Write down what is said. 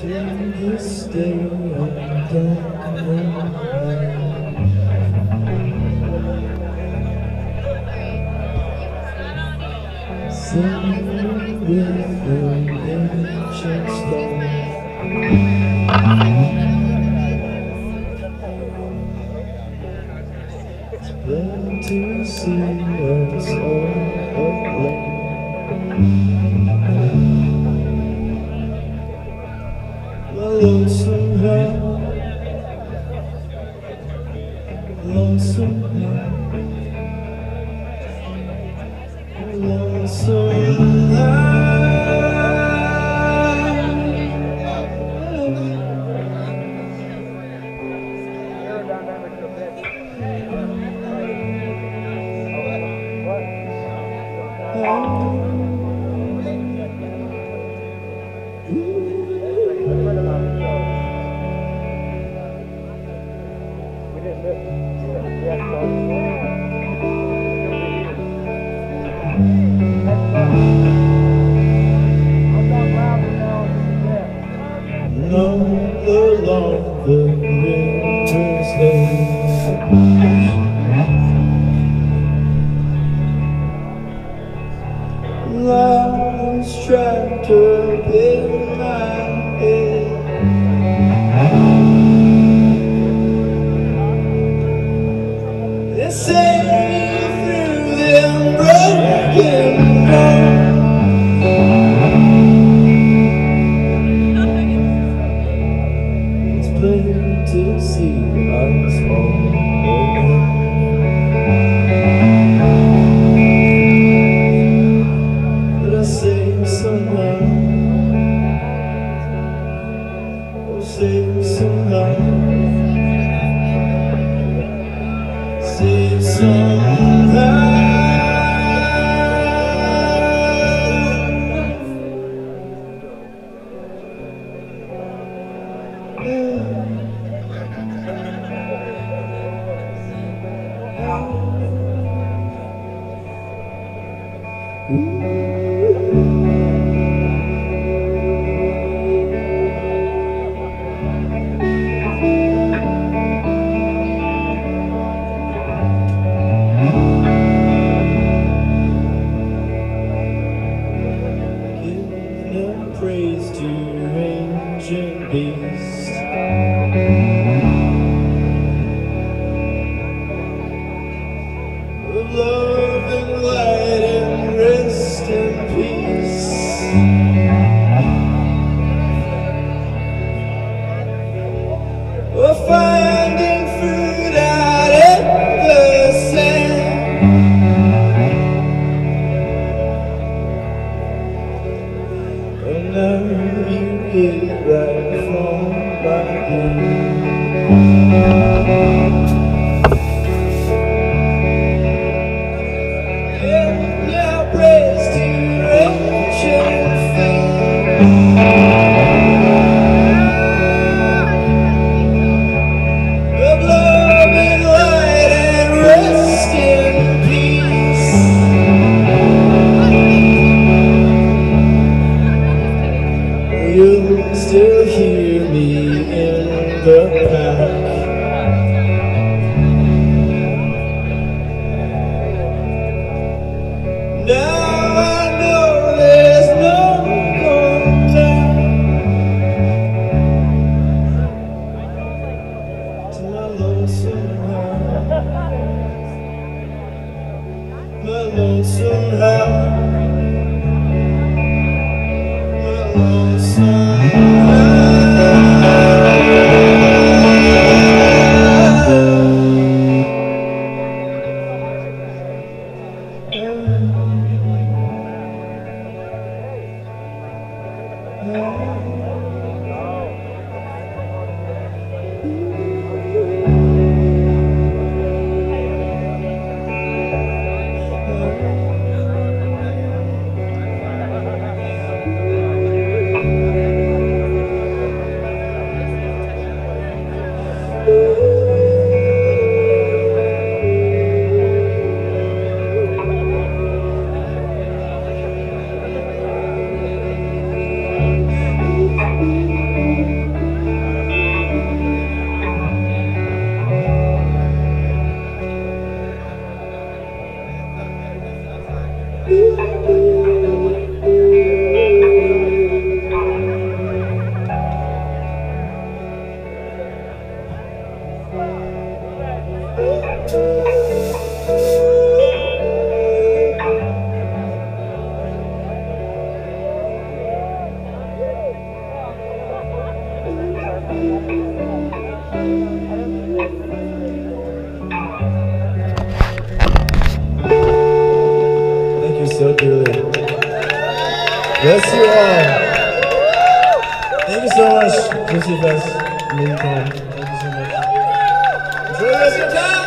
To this day I don't know. Singing with the ancient stone. It's plain to see us all alone. My lonesome heart, lonesome heart, lonesome heart. No along the river's edge, lines trapped up in my head. They sail through them broken bones. Plain to see us all alone. But I say somehow, oh say somehow, say somehow. Give praise to ancient beast. Of love and light and rest and peace. We're finding fruit out of the sand. And now you get it right from my hand. You'll still hear me in the pack. Now I know there's no going back to my lonesome heart, my lonesome heart. Julie. Bless you all. Thank you so much, Juicy Fest. Thank you so much. Enjoy the rest of your time.